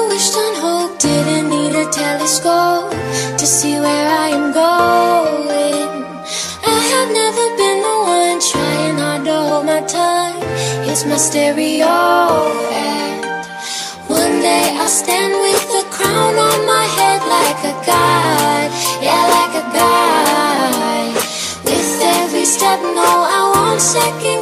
wished on hope, didn't need a telescope to see where I am going. I have never been the one trying hard to hold my tongue. It's my stereo, and one day I'll stand with a crown on my head like a god, yeah, like a god. With every step, no, I won't second